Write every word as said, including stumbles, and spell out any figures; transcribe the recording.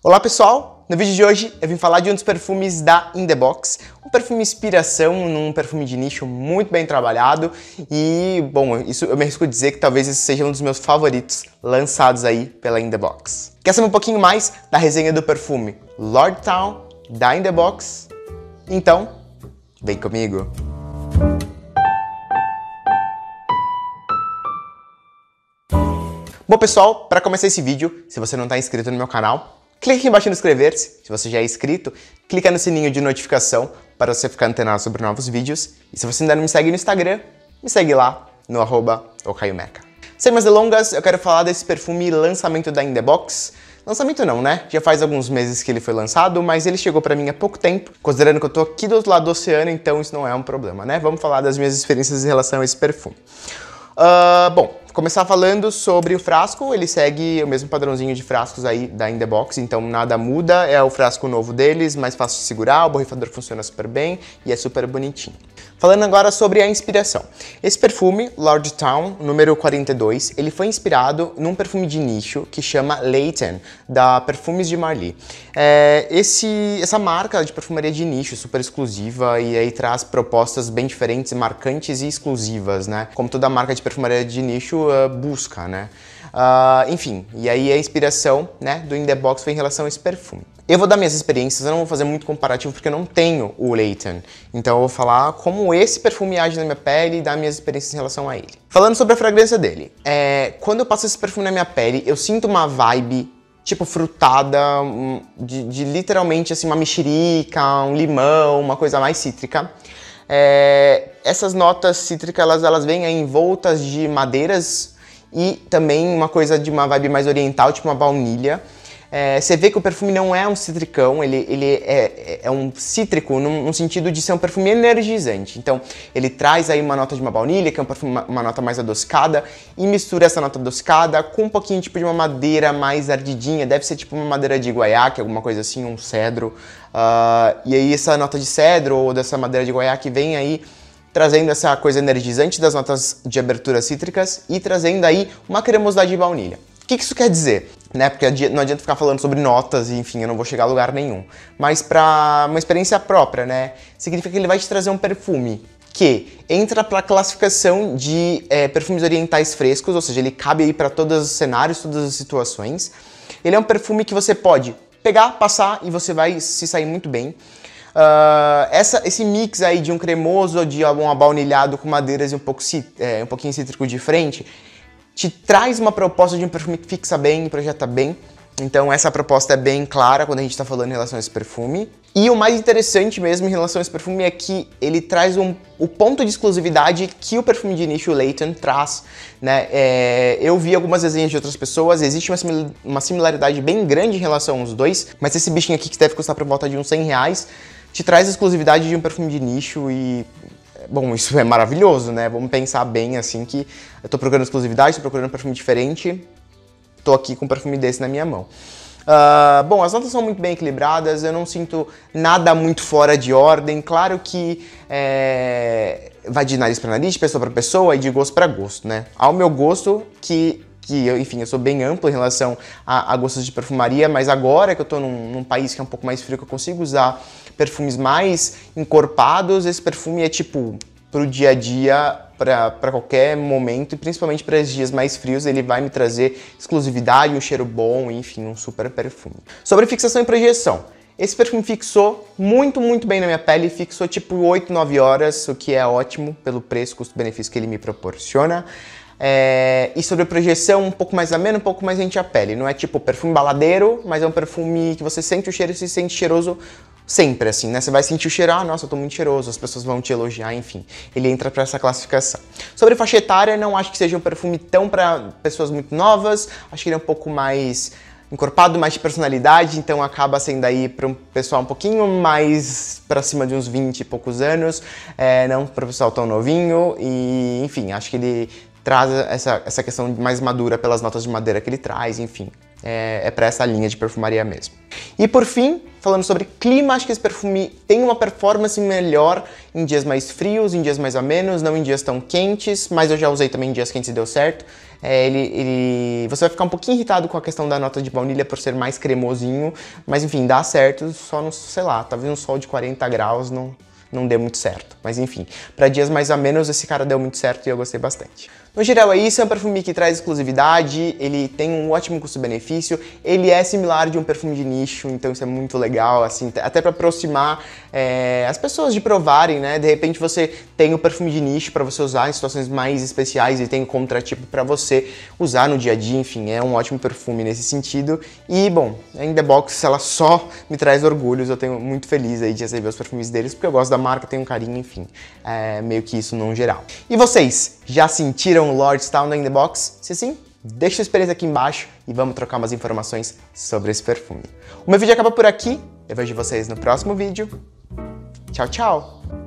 Olá pessoal, no vídeo de hoje eu vim falar de um dos perfumes da In The Box, um perfume inspiração num perfume de nicho muito bem trabalhado e, bom, isso eu me arrisco dizer que talvez esse seja um dos meus favoritos lançados aí pela In The Box. Quer saber um pouquinho mais da resenha do perfume Lord Town da In The Box? Então, vem comigo! Bom pessoal, para começar esse vídeo, se você não está inscrito no meu canal, clique aqui embaixo no inscrever-se. Se você já é inscrito, clica no sininho de notificação para você ficar antenado sobre novos vídeos. E se você ainda não me segue no Instagram, me segue lá no arroba okayumeca. Sem mais delongas, eu quero falar desse perfume lançamento da In The Box. Lançamento não, né? Já faz alguns meses que ele foi lançado, mas ele chegou pra mim há pouco tempo, considerando que eu tô aqui do outro lado do oceano, então isso não é um problema, né? Vamos falar das minhas experiências em relação a esse perfume. Uh, bom, começar falando sobre o frasco. Ele segue o mesmo padrãozinho de frascos aí da In The Box, então nada muda, é o frasco novo deles, mais fácil de segurar, o borrifador funciona super bem e é super bonitinho. Falando agora sobre a inspiração. Esse perfume, Lord Town, número quarenta e dois, ele foi inspirado num perfume de nicho que chama Layton, da Perfumes de Marly. É, esse, essa marca de perfumaria de nicho, super exclusiva, e aí traz propostas bem diferentes, marcantes e exclusivas, né? Como toda marca de perfumaria de nicho uh, busca, né? Uh, enfim, e aí a inspiração, né, do In The Box foi em relação a esse perfume. Eu vou dar minhas experiências, eu não vou fazer muito comparativo porque eu não tenho o Layton. Então eu vou falar como esse perfume age na minha pele e dar minhas experiências em relação a ele. Falando sobre a fragrância dele, é, quando eu passo esse perfume na minha pele, eu sinto uma vibe tipo frutada, de, de literalmente assim uma mexerica, um limão, uma coisa mais cítrica. É, essas notas cítricas, elas, elas vêm aí envoltas de madeiras e também uma coisa de uma vibe mais oriental, tipo uma baunilha. É, você vê que o perfume não é um citricão, ele, ele é, é um cítrico no, no sentido de ser um perfume energizante. Então, ele traz aí uma nota de uma baunilha, que é um perfume, uma, uma nota mais adocicada, e mistura essa nota adocicada com um pouquinho tipo de uma madeira mais ardidinha, deve ser tipo uma madeira de guaiaque, alguma coisa assim, um cedro. Uh, e aí essa nota de cedro ou dessa madeira de guaiaque vem aí trazendo essa coisa energizante das notas de abertura cítricas e trazendo aí uma cremosidade de baunilha. O que isso quer dizer? Né? Porque não adianta ficar falando sobre notas e, enfim, eu não vou chegar a lugar nenhum. Mas para uma experiência própria, né? Significa que ele vai te trazer um perfume que entra para a classificação de é, perfumes orientais frescos, ou seja, ele cabe aí para todos os cenários, todas as situações. Ele é um perfume que você pode pegar, passar e você vai se sair muito bem. Uh, essa, esse mix aí de um cremoso, de um abaunilhado com madeiras e um, pouco, é, um pouquinho cítrico de frente, te traz uma proposta de um perfume que fixa bem e projeta bem. Então essa proposta é bem clara quando a gente está falando em relação a esse perfume. E o mais interessante mesmo em relação a esse perfume é que ele traz um, o ponto de exclusividade que o perfume de nicho Layton traz, né? É, eu vi algumas resenhas de outras pessoas, existe uma, uma similaridade bem grande em relação aos dois, mas esse bichinho aqui que deve custar por volta de uns cem reais, te traz a exclusividade de um perfume de nicho e... Bom, isso é maravilhoso, né? Vamos pensar bem assim que eu tô procurando exclusividade, tô procurando um perfume diferente, tô aqui com um perfume desse na minha mão. Uh, bom, as notas são muito bem equilibradas, eu não sinto nada muito fora de ordem. Claro que é, vai de nariz para nariz, de pessoa para pessoa e de gosto para gosto, né? Ao meu gosto, que, que eu, enfim, eu sou bem amplo em relação a, a gostos de perfumaria, mas agora que eu tô num, num país que é um pouco mais frio, que eu consigo usar perfumes mais encorpados, esse perfume é tipo pro dia a dia, para qualquer momento, e principalmente para os dias mais frios, ele vai me trazer exclusividade, um cheiro bom, enfim, um super perfume. Sobre fixação e projeção, esse perfume fixou muito, muito bem na minha pele, fixou tipo oito, nove horas, o que é ótimo pelo preço, custo-benefício que ele me proporciona. É, e sobre a projeção, um pouco mais ameno, um pouco mais rente à pele. Não é tipo perfume baladeiro, mas é um perfume que você sente o cheiro e se sente cheiroso sempre, assim, né? Você vai sentir o cheiro, ah, nossa, eu tô muito cheiroso, as pessoas vão te elogiar, enfim. Ele entra pra essa classificação. Sobre faixa etária, não acho que seja um perfume tão pra pessoas muito novas, acho que ele é um pouco mais encorpado, mais de personalidade, então acaba sendo aí para um pessoal um pouquinho mais para cima de uns vinte e poucos anos, é, não para o pessoal tão novinho, e enfim, acho que ele traz essa, essa questão mais madura pelas notas de madeira que ele traz, enfim. É, é para essa linha de perfumaria mesmo. E por fim, falando sobre clima, acho que esse perfume tem uma performance melhor em dias mais frios, em dias mais amenos, não em dias tão quentes, mas eu já usei também em dias quentes e deu certo. É, ele, ele... Você vai ficar um pouquinho irritado com a questão da nota de baunilha por ser mais cremosinho, mas enfim, dá certo, só no, sei lá, talvez um sol de quarenta graus não, não dê muito certo. Mas enfim, para dias mais amenos esse cara deu muito certo e eu gostei bastante. No geral é isso, é um perfume que traz exclusividade, ele tem um ótimo custo-benefício, ele é similar de um perfume de nicho, então isso é muito legal, assim, até para aproximar é, as pessoas de provarem, né? De repente você tem o perfume de nicho para você usar em situações mais especiais e tem o contratipo para você usar no dia a dia, enfim, é um ótimo perfume nesse sentido. E, bom, a In The Box, ela só me traz orgulhos, eu tenho muito feliz aí de receber os perfumes deles, porque eu gosto da marca, tenho um carinho, enfim, é meio que isso no geral. E vocês, já sentiram o Lordstown da In The Box? Se sim, deixa sua experiência aqui embaixo e vamos trocar umas informações sobre esse perfume. O meu vídeo acaba por aqui, eu vejo vocês no próximo vídeo. Tchau, tchau!